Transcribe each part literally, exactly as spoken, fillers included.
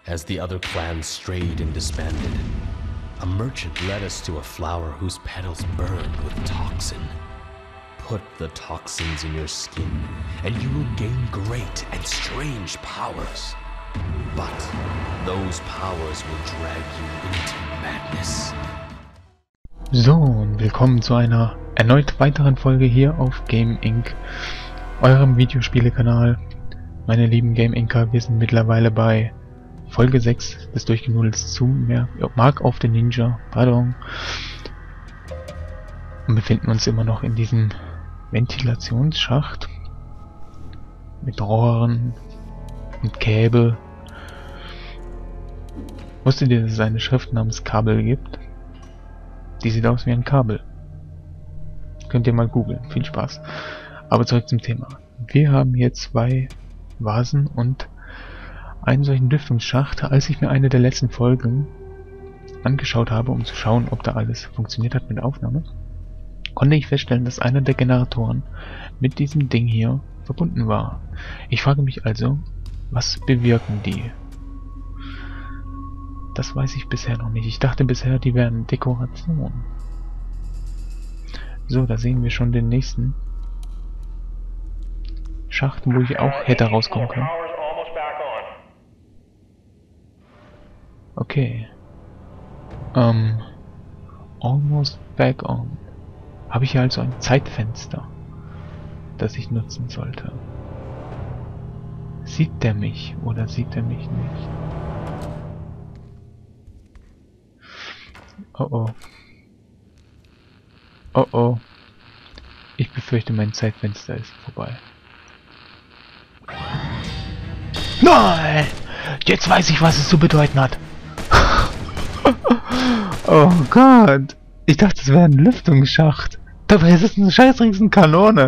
as the other clans strayed and disbanded. A merchant led us to a flower whose petals burned with toxin. Put the toxins in your skin, and you will gain great and strange powers. But those powers will drag you into madness. So, und willkommen zu einer erneut weiteren Folge hier auf Game Inc, eurem Videospielekanal. Meine lieben Game Inker, wir sind mittlerweile bei Folge sechs des Durchgenudels zu mehr Mark of the Ninja, pardon. Und befinden uns immer noch in diesem Ventilationsschacht mit Rohren und Käbel. Wusstet ihr, dass es eine Schrift namens Kabel gibt? Die sieht aus wie ein Kabel. Könnt ihr mal googeln. Viel Spaß. Aber zurück zum Thema. Wir haben hier zwei Vasen und einen solchen Lüftungsschacht. Als ich mir eine der letzten Folgen angeschaut habe, um zu schauen, ob da alles funktioniert hat mit der Aufnahme, konnte ich feststellen, dass einer der Generatoren mit diesem Ding hier verbunden war. Ich frage mich also, was bewirken die? Das weiß ich bisher noch nicht. Ich dachte bisher, die wären Dekoration. So, da sehen wir schon den nächsten Schacht, wo ich auch hätte rauskommen können. Okay. Ähm. Almost back on. Habe ich hier also ein Zeitfenster, das ich nutzen sollte. Sieht der mich oder sieht er mich nicht? Oh oh. Oh oh. Ich befürchte, mein Zeitfenster ist vorbei. Nein! Jetzt weiß ich, was es zu bedeuten hat. Oh Gott. Ich dachte, es wäre ein Lüftungsschacht. Dabei ist es eine scheiß Riesenkanone.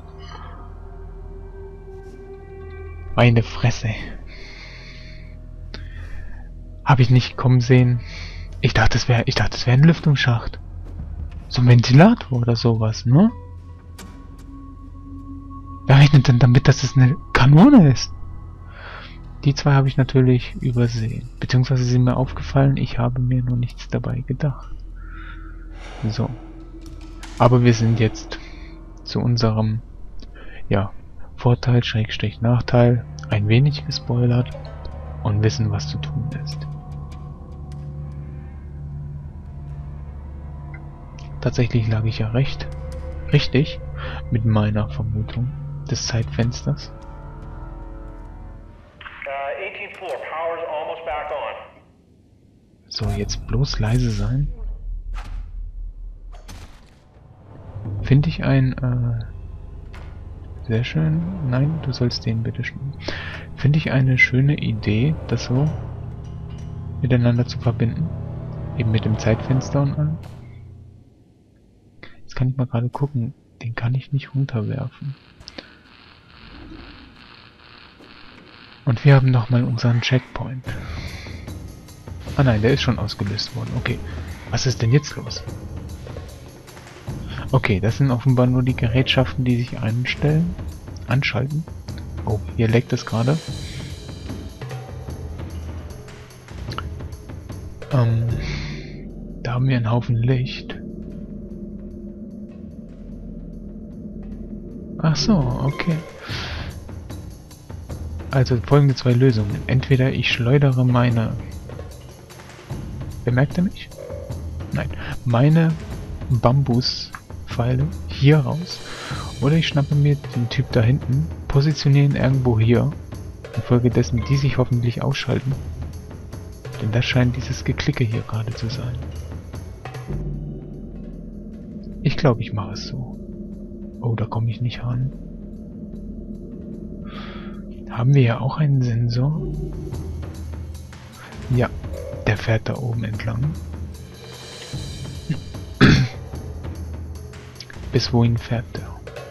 Meine Fresse. Habe ich nicht kommen sehen. Ich dachte, es wäre, ich dachte, es wäre ein Lüftungsschacht. So ein Ventilator oder sowas, ne? Wer rechnet denn damit, dass es eine Kanone ist? Die zwei habe ich natürlich übersehen. Beziehungsweise sind mir aufgefallen, ich habe mir nur nichts dabei gedacht. So. Aber wir sind jetzt zu unserem, ja, Vorteil, Schrägstrich, Nachteil, ein wenig gespoilert und wissen, was zu tun ist. Tatsächlich lag ich ja recht, richtig, mit meiner Vermutung des Zeitfensters. So, jetzt bloß leise sein. Finde ich ein, äh, sehr schön, nein, du sollst den bitte schreiben. Finde ich eine schöne Idee, das so miteinander zu verbinden. Eben mit dem Zeitfenster und allem. Jetzt kann ich mal gerade gucken, den kann ich nicht runterwerfen. Und wir haben nochmal unseren Checkpoint. Ah nein, der ist schon ausgelöst worden. Okay, was ist denn jetzt los? Okay, das sind offenbar nur die Gerätschaften, die sich einstellen, anschalten. Oh, hier leckt es gerade. Ähm, da haben wir einen Haufen Licht. Ach so, okay. Also folgende zwei Lösungen. Entweder ich schleudere meine... Bemerkt er mich? Nein. Meine Bambuspfeile hier raus. Oder ich schnappe mir den Typ da hinten, positioniere ihn irgendwo hier. Infolgedessen die sich hoffentlich ausschalten. Denn das scheint dieses Geklicke hier gerade zu sein. Ich glaube, ich mache es so. Oh, da komme ich nicht ran. Haben wir ja auch einen Sensor? Ja, der fährt da oben entlang. Bis wohin fährt der?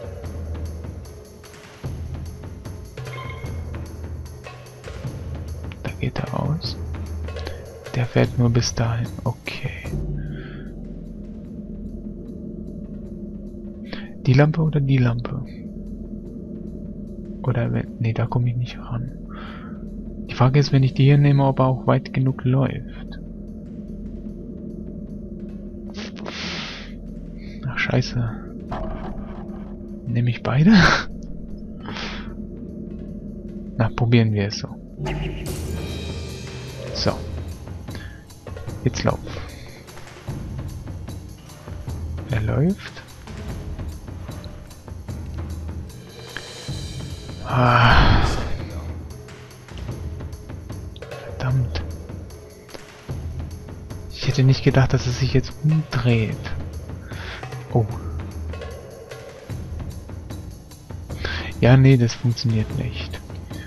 Da geht er aus. Der fährt nur bis dahin. Okay. Die Lampe oder die Lampe? Oder wenn... Nee, da komme ich nicht ran. Die Frage ist, wenn ich die hier nehme, ob er auch weit genug läuft. Ach, scheiße. Nehme ich beide? Na, probieren wir es so. So. Jetzt lauf. Er läuft. Ah. Verdammt. Ich hätte nicht gedacht, dass es sich jetzt umdreht. Oh. Ja, nee, das funktioniert nicht.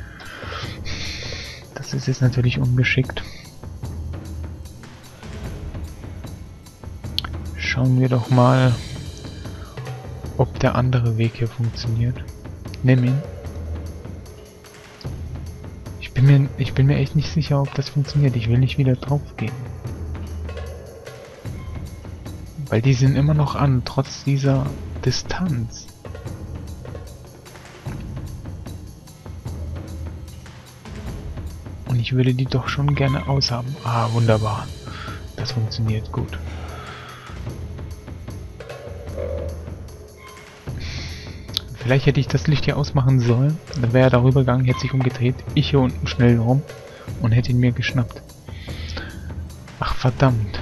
Das ist jetzt natürlich ungeschickt. Schauen wir doch mal, ob der andere Weg hier funktioniert. Nimm ihn. Ich bin mir, ich bin mir echt nicht sicher, ob das funktioniert. Ich will nicht wieder drauf gehen. Weil die sind immer noch an, trotz dieser Distanz. Und ich würde die doch schon gerne aushaben. Ah, wunderbar. Das funktioniert gut. Vielleicht hätte ich das Licht hier ausmachen sollen. Dann wäre er darüber gegangen, hätte sich umgedreht. Ich hier unten schnell rum und hätte ihn mir geschnappt. Ach, verdammt.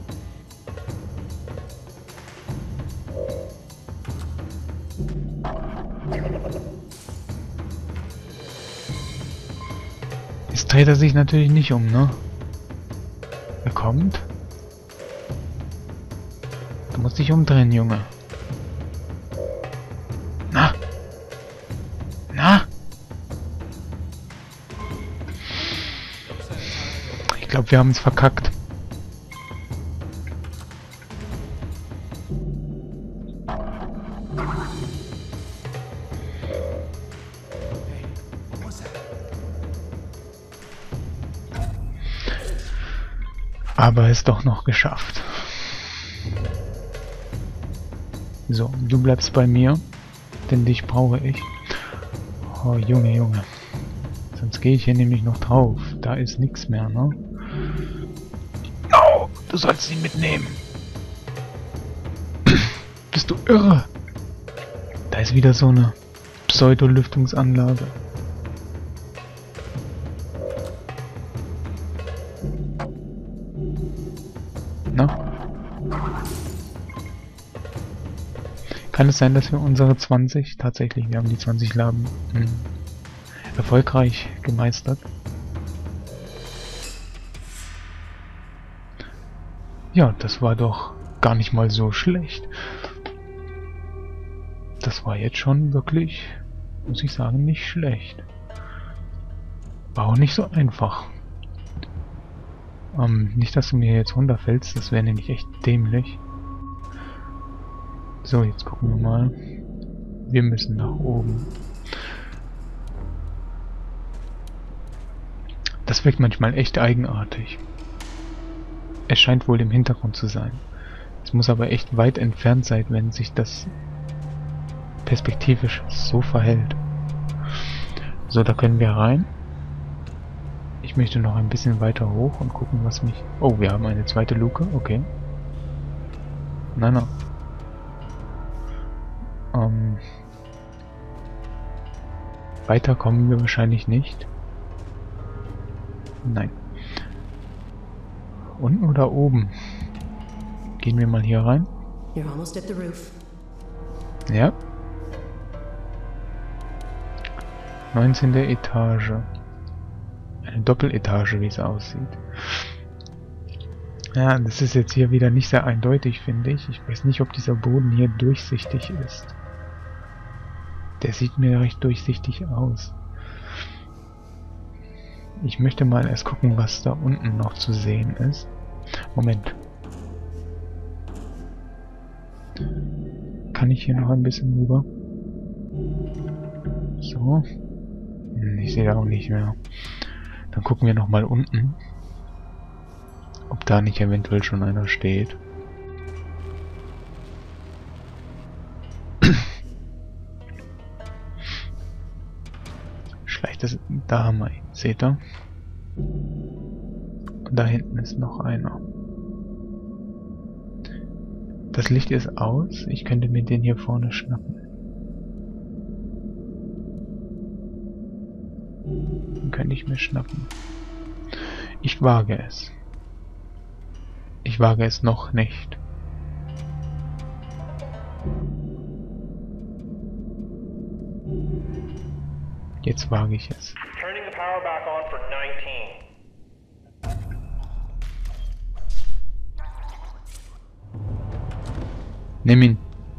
Jetzt dreht er sich natürlich nicht um, ne? Er kommt. Du musst dich umdrehen, Junge. Na? Na? Ich glaube, wir haben es verkackt. Aber es doch noch geschafft. So, du bleibst bei mir. Denn dich brauche ich. Oh, Junge, Junge. Sonst gehe ich hier nämlich noch drauf. Da ist nichts mehr, ne? Oh, du sollst ihn mitnehmen. Bist du irre? Da ist wieder so eine Pseudo-Lüftungsanlage. Na? Kann es sein, dass wir unsere zwanzig, tatsächlich, wir haben die zwanzig Laben hm, erfolgreich gemeistert? Ja, das war doch gar nicht mal so schlecht. Das war jetzt schon wirklich, muss ich sagen, nicht schlecht. War auch nicht so einfach. Ähm, nicht, dass du mir jetzt runterfällst, das wäre nämlich echt dämlich. So, jetzt gucken wir mal. Wir müssen nach oben. Das wirkt manchmal echt eigenartig. Es scheint wohl im Hintergrund zu sein. Es muss aber echt weit entfernt sein, wenn sich das perspektivisch so verhält. So, da können wir rein. Ich möchte noch ein bisschen weiter hoch und gucken, was mich... Oh, wir haben eine zweite Luke, okay. Nein, nein. Ähm, weiter kommen wir wahrscheinlich nicht. Nein. Unten oder oben? Gehen wir mal hier rein. You're almost at the roof. Ja. neunzehnte Etage. Eine Doppeletage, wie es aussieht. Ja, das ist jetzt hier wieder nicht sehr eindeutig, finde ich. Ich weiß nicht, ob dieser Boden hier durchsichtig ist. Der sieht mir recht durchsichtig aus. Ich möchte mal erst gucken, was da unten noch zu sehen ist. Moment. Kann ich hier noch ein bisschen rüber? So. Hm, ich sehe da auch nicht mehr. Dann gucken wir noch mal unten. Ob da nicht eventuell schon einer steht. Schleicht das... Da haben wir ihn. Seht ihr? Und da hinten ist noch einer. Das Licht ist aus. Ich könnte mir den hier vorne schnappen. Den könnte ich mir schnappen. Ich wage es. Ich wage es noch nicht. Jetzt wage ich es. Turning the power back on for nineteen. Nimm ihn.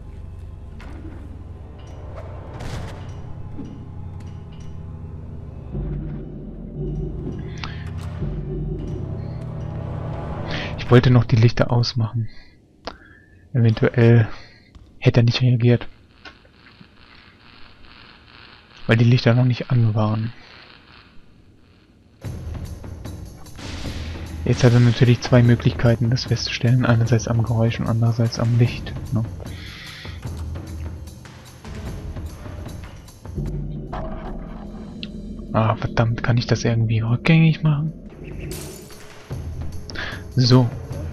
Ich wollte noch die Lichter ausmachen. Eventuell hätte er nicht reagiert. Weil die Lichter noch nicht an waren. Jetzt hat er natürlich zwei Möglichkeiten, das festzustellen. Einerseits am Geräusch und andererseits am Licht. Ne? Ah, verdammt, kann ich das irgendwie rückgängig machen? So.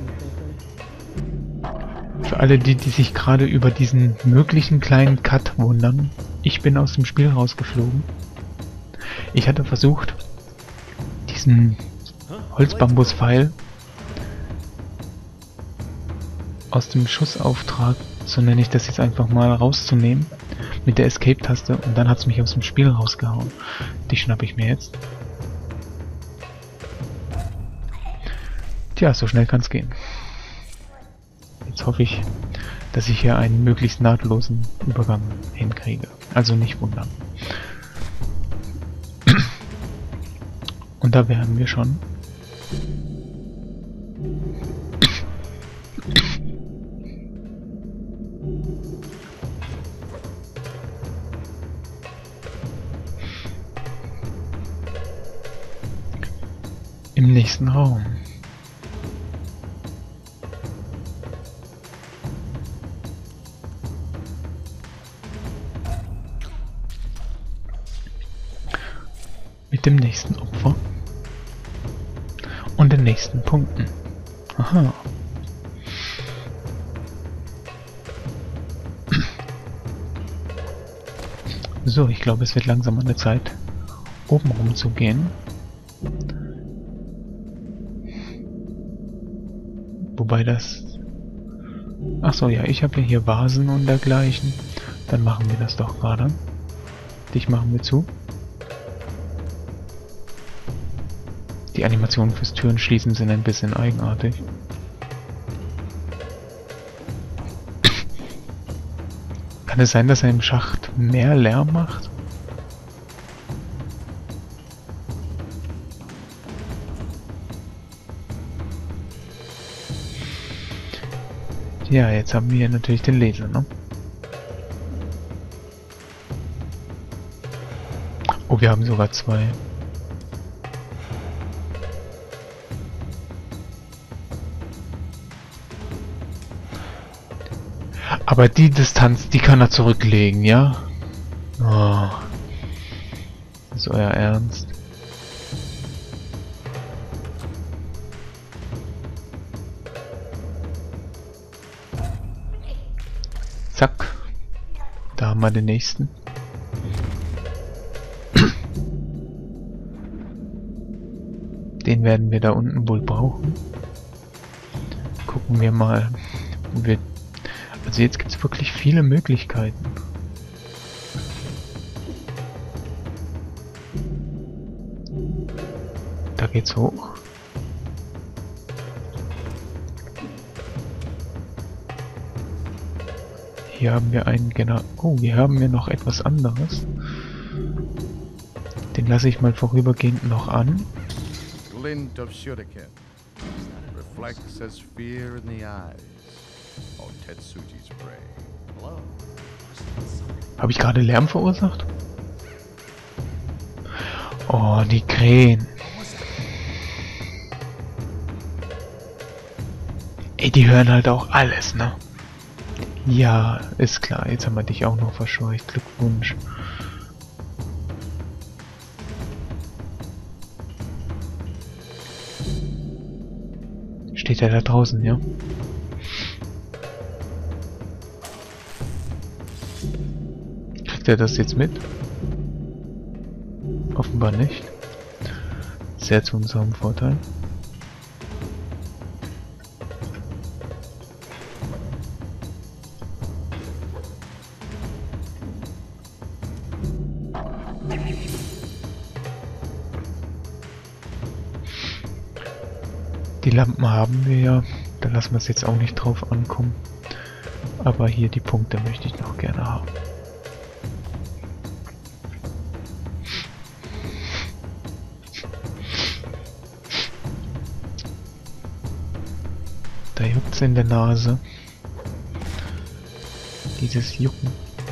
Für alle die, die sich gerade über diesen möglichen kleinen Cut wundern. Ich bin aus dem Spiel rausgeflogen. Ich hatte versucht, diesen Holzbambuspfeil aus dem Schussauftrag, so nenne ich das jetzt einfach mal, rauszunehmen mit der Escape-Taste und dann hat es mich aus dem Spiel rausgehauen. Die schnappe ich mir jetzt. Tja, so schnell kann es gehen. Jetzt hoffe ich, dass ich hier einen möglichst nahtlosen Übergang hinkriege. Also nicht wundern. Und da wären wir schon. Im nächsten Raum. Mit dem nächsten Opfer. Und den nächsten Punkten. Aha. So, ich glaube, es wird langsam an der Zeit, oben rum zu gehen. Wobei das... Achso, ja, ich habe ja hier Vasen und dergleichen. Dann machen wir das doch gerade. Dich machen wir zu. Die Animationen fürs Türen schließen sind ein bisschen eigenartig. Kann es sein, dass er im Schacht mehr Lärm macht? Ja, jetzt haben wir hier natürlich den Laser, ne? Oh, wir haben sogar zwei. Aber die Distanz, die kann er zurücklegen, ja? Oh. Das ist euer Ernst. Zack. Da haben wir den nächsten. Den werden wir da unten wohl brauchen. Gucken wir mal, wo wir... Also jetzt gibt es wirklich viele Möglichkeiten. Da geht's hoch. Hier haben wir einen genau. Oh, hier haben wir noch etwas anderes. Den lasse ich mal vorübergehend noch an. Glint of Shuriken reflects as fear in the eyes of Tetsuji's prey. Habe ich gerade Lärm verursacht? Oh, die Krähen. Ey, die hören halt auch alles, ne? Ja, ist klar. Jetzt haben wir dich auch noch verscheucht. Glückwunsch. Steht er da draußen, ja? Kriegt er das jetzt mit? Offenbar nicht. Sehr zu unserem Vorteil. Die Lampen haben wir ja, da lassen wir es jetzt auch nicht drauf ankommen. Aber hier die Punkte möchte ich noch gerne haben. Da juckt's in der Nase. Dieses Jucken.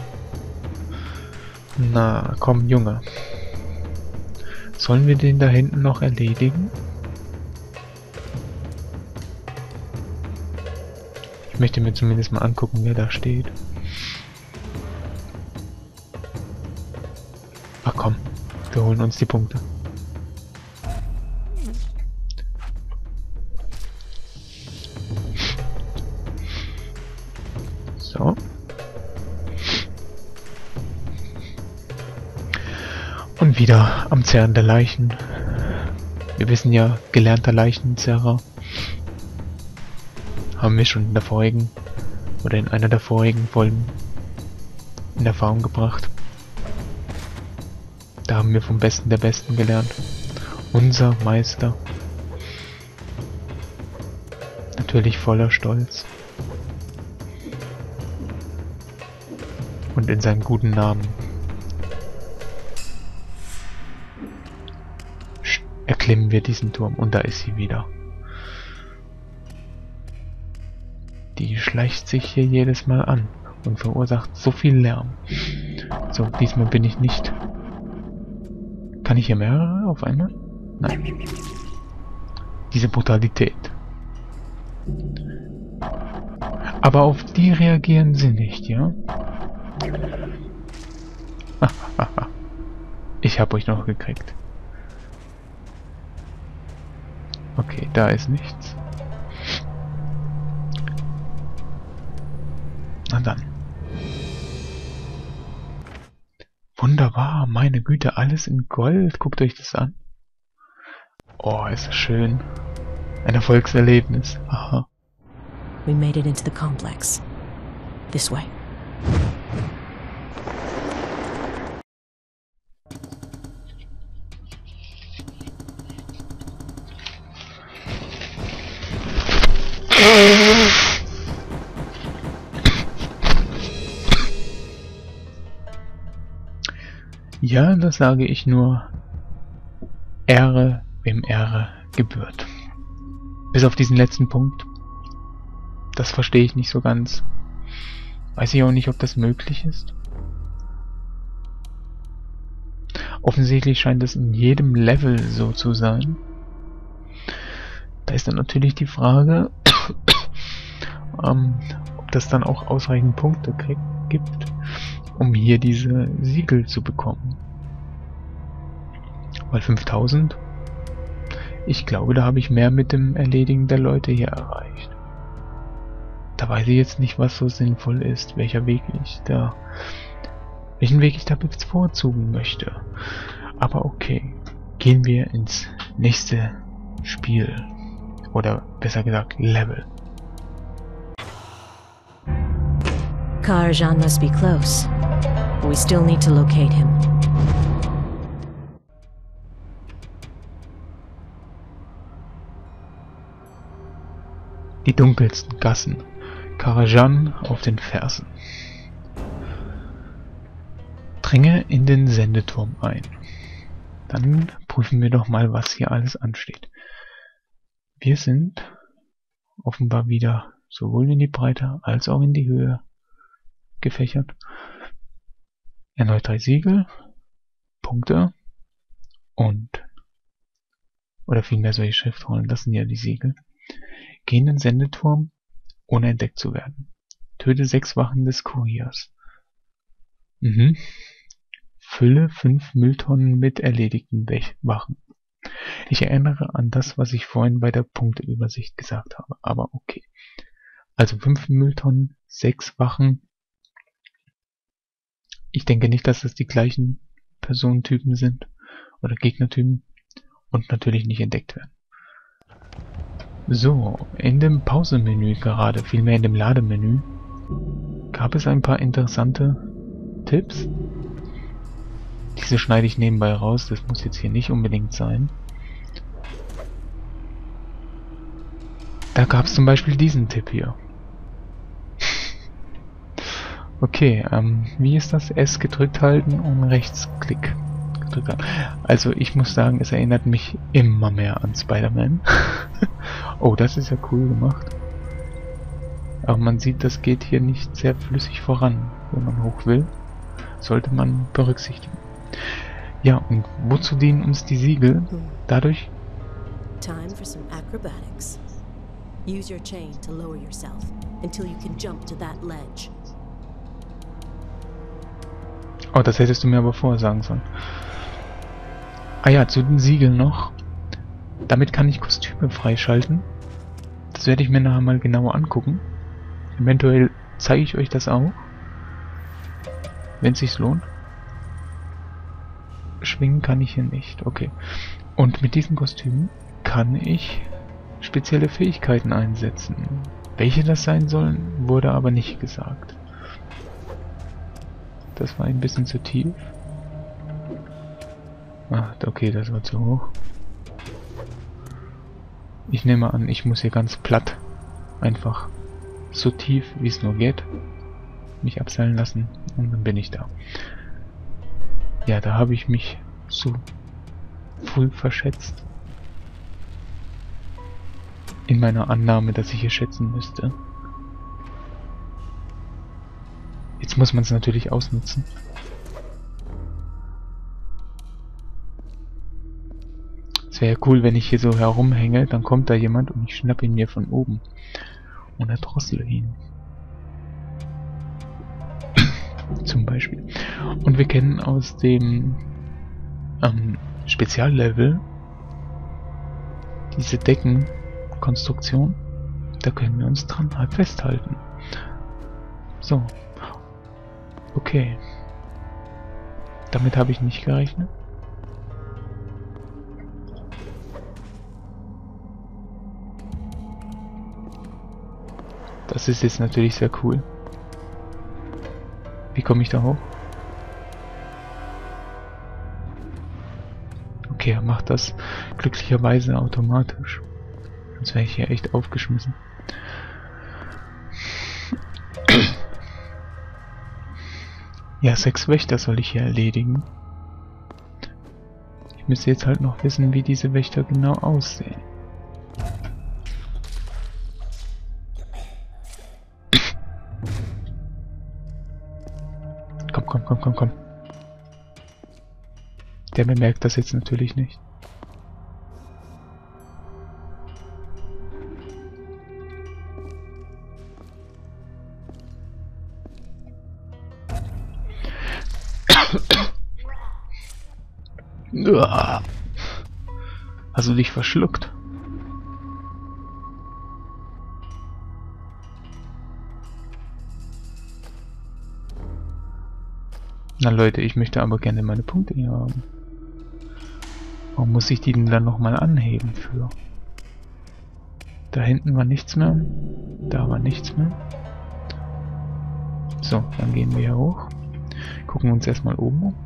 Na, komm, Junge. Sollen wir den da hinten noch erledigen? Ich möchte mir zumindest mal angucken, wer da steht. Ach komm, wir holen uns die Punkte. So. Und wieder am Zerren der Leichen. Wir wissen ja, gelernter Leichenzerrer. Haben wir schon in der vorigen oder in einer der vorigen Folgen in Erfahrung gebracht. Da haben wir vom Besten der Besten gelernt. Unser Meister. Natürlich voller Stolz. Und in seinem guten Namen. Erklimmen wir diesen Turm und da ist sie wieder. Die schleicht sich hier jedes Mal an und verursacht so viel Lärm. So, diesmal bin ich nicht. Kann ich hier mehrere auf einmal? Nein. Diese Brutalität. Aber auf die reagieren sie nicht, ja? Ich hab euch noch gekriegt. Okay, da ist nichts. Na dann. Wunderbar, meine Güte, alles in Gold. Guckt euch das an. Oh, ist das schön. Ein Erfolgserlebnis. Aha. We made it into the complex. This way. Ja, das sage ich nur. Ehre, wem Ehre gebührt. Bis auf diesen letzten Punkt. Das verstehe ich nicht so ganz. Weiß ich auch nicht, ob das möglich ist. Offensichtlich scheint es in jedem Level so zu sein. Da ist dann natürlich die Frage, ähm, ob das dann auch ausreichend Punkte kriegt, gibt, um hier diese Siegel zu bekommen. Weil fünftausend, ich glaube, da habe ich mehr mit dem Erledigen der Leute hier erreicht. Da weiß ich jetzt nicht, was so sinnvoll ist, welcher Weg ich da, welchen Weg ich da bevorzugen möchte. Aber okay, gehen wir ins nächste Spiel. Oder besser gesagt, Level. Karajan must be close. We still need to locate him. Die dunkelsten Gassen. Karajan auf den Fersen. Dringe in den Sendeturm ein. Dann prüfen wir doch mal, was hier alles ansteht. Wir sind offenbar wieder sowohl in die Breite als auch in die Höhe gefächert. Erneut drei Siegel, Punkte und, oder vielmehr solche Schriftrollen, das sind ja die Siegel. Geh in den Sendeturm, ohne entdeckt zu werden. Töte sechs Wachen des Kuriers. Mhm. Fülle fünf Mülltonnen mit erledigten Wachen. Ich erinnere an das, was ich vorhin bei der Punkteübersicht gesagt habe, aber okay. Also fünf Mülltonnen, sechs Wachen. Ich denke nicht, dass das die gleichen Personentypen sind oder Gegnertypen und natürlich nicht entdeckt werden. So, in dem Pausemenü gerade, vielmehr in dem Lademenü, gab es ein paar interessante Tipps. Diese schneide ich nebenbei raus, das muss jetzt hier nicht unbedingt sein. Da gab es zum Beispiel diesen Tipp hier. Okay, ähm, wie ist das? S gedrückt halten und Rechtsklick gedrückt halten. Also ich muss sagen, es erinnert mich immer mehr an Spider-Man. Oh, das ist ja cool gemacht. Aber man sieht, das geht hier nicht sehr flüssig voran, wenn man hoch will. Sollte man berücksichtigen. Ja, und wozu dienen uns die Siegel? Dadurch... Time for some acrobatics. Use your chain to lower yourself until you can jump to that ledge. Oh, das hättest du mir aber vorher sagen sollen. Ah ja, zu den Siegeln noch. Damit kann ich Kostüme freischalten. Das werde ich mir nachher mal genauer angucken. Eventuell zeige ich euch das auch. Wenn es sich lohnt. Schwingen kann ich hier nicht. Okay. Und mit diesen Kostümen kann ich spezielle Fähigkeiten einsetzen. Welche das sein sollen, wurde aber nicht gesagt. Das war ein bisschen zu tief. Ah, okay, das war zu hoch. Ich nehme an, ich muss hier ganz platt einfach so tief, wie es nur geht, mich abseilen lassen und dann bin ich da. Ja, da habe ich mich so früh verschätzt. In meiner Annahme, dass ich hier schätzen müsste. Jetzt muss man es natürlich ausnutzen. Es wäre ja cool, wenn ich hier so herumhänge, dann kommt da jemand und ich schnappe ihn mir von oben. Und erdrossele ihn. Zum Beispiel. Und wir kennen aus dem ähm, Speziallevel diese Deckenkonstruktion. Da können wir uns dran halt festhalten. So. Okay. Damit habe ich nicht gerechnet. Das ist jetzt natürlich sehr cool. Wie komme ich da hoch? Okay, er macht das glücklicherweise automatisch. Sonst wäre ich hier echt aufgeschmissen. Ja, sechs Wächter soll ich hier erledigen. Ich müsste jetzt halt noch wissen, wie diese Wächter genau aussehen. Komm, komm, komm, komm, komm. Der bemerkt das jetzt natürlich nicht. Hast du dich verschluckt? Na Leute, ich möchte aber gerne meine Punkte hier haben. Warum muss ich die denn dann nochmal anheben für? Da hinten war nichts mehr. Da war nichts mehr. So, dann gehen wir hier hoch. Gucken uns erstmal oben um.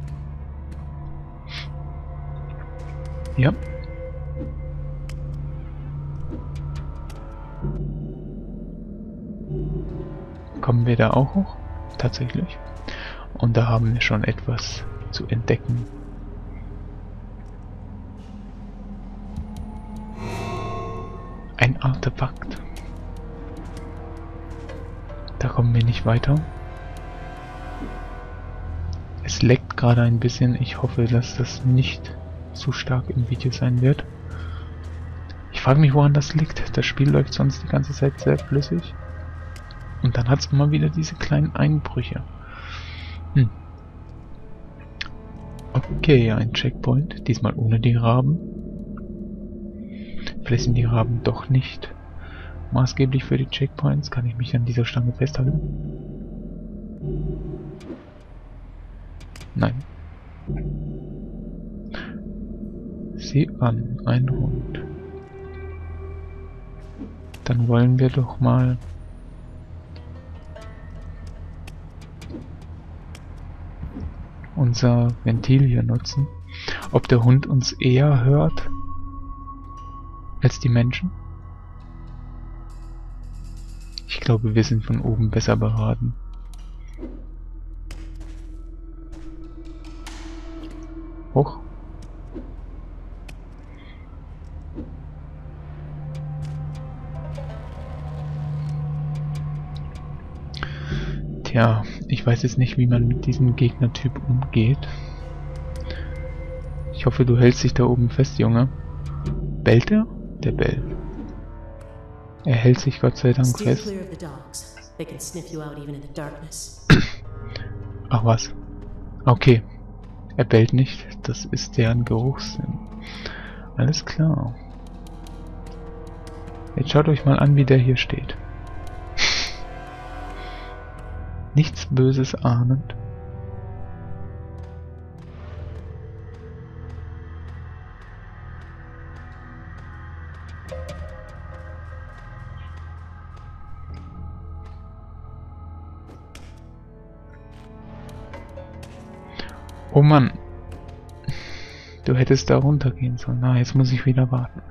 Ja. Kommen wir da auch hoch? Tatsächlich. Und da haben wir schon etwas zu entdecken. Ein Artefakt. Da kommen wir nicht weiter. Es leckt gerade ein bisschen. Ich hoffe, dass das nicht zu stark im Video sein wird. Ich frage mich, woran das liegt. Das Spiel läuft sonst die ganze Zeit sehr flüssig. Und dann hat es immer wieder diese kleinen Einbrüche. Hm. Okay, ein Checkpoint. Diesmal ohne die Raben. Vielleicht sind die Raben doch nicht maßgeblich für die Checkpoints. Kann ich mich an dieser Stange festhalten? Nein. Sieh an, ein Hund. Dann wollen wir doch mal unser Ventil hier nutzen. Ob der Hund uns eher hört als die Menschen? Ich glaube, wir sind von oben besser beraten. Hoch. Tja, ich weiß jetzt nicht, wie man mit diesem Gegnertyp umgeht. Ich hoffe, du hältst dich da oben fest, Junge. Bellt er? Der bellt. Er hält sich Gott sei Dank fest. Ach was. Okay. Er bellt nicht. Das ist deren Geruchssinn. Alles klar. Jetzt schaut euch mal an, wie der hier steht. Nichts Böses ahnend. Oh Mann. Du hättest da runtergehen sollen. Na, jetzt muss ich wieder warten.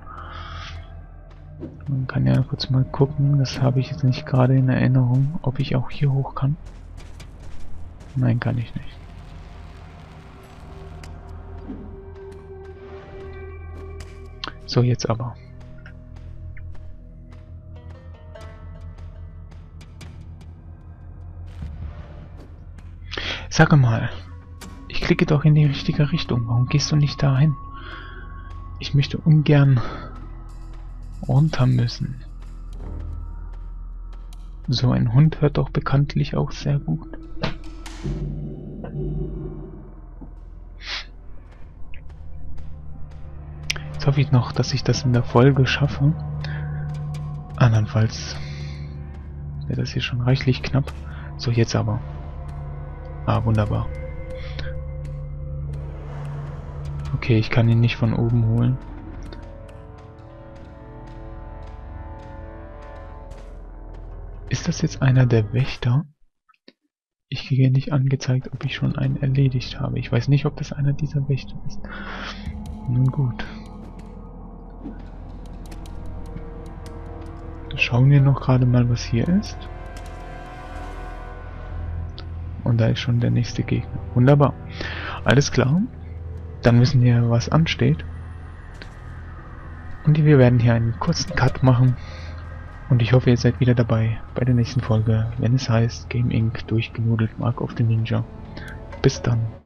Man kann ja kurz mal gucken. Das habe ich jetzt nicht gerade in Erinnerung, ob ich auch hier hoch kann. Nein, kann ich nicht. So, jetzt aber. Sag mal. Ich klicke doch in die richtige Richtung. Warum gehst du nicht dahin? Ich möchte ungern runter müssen. So ein Hund hört doch bekanntlich auch sehr gut. Jetzt hoffe ich noch, dass ich das in der Folge schaffe. Andernfalls wäre das hier schon reichlich knapp. So, jetzt aber. Ah, wunderbar. Okay, ich kann ihn nicht von oben holen. Ist das jetzt einer der Wächter? Ich kriege nicht angezeigt, ob ich schon einen erledigt habe. Ich weiß nicht, ob das einer dieser Wächter ist. Nun gut. Schauen wir noch gerade mal, was hier ist. Und da ist schon der nächste Gegner. Wunderbar. Alles klar. Dann wissen wir, was ansteht. Und wir werden hier einen kurzen Cut machen. Und ich hoffe, ihr seid wieder dabei bei der nächsten Folge, wenn es heißt Game Incorporated durchgenudelt Mark of the Ninja. Bis dann.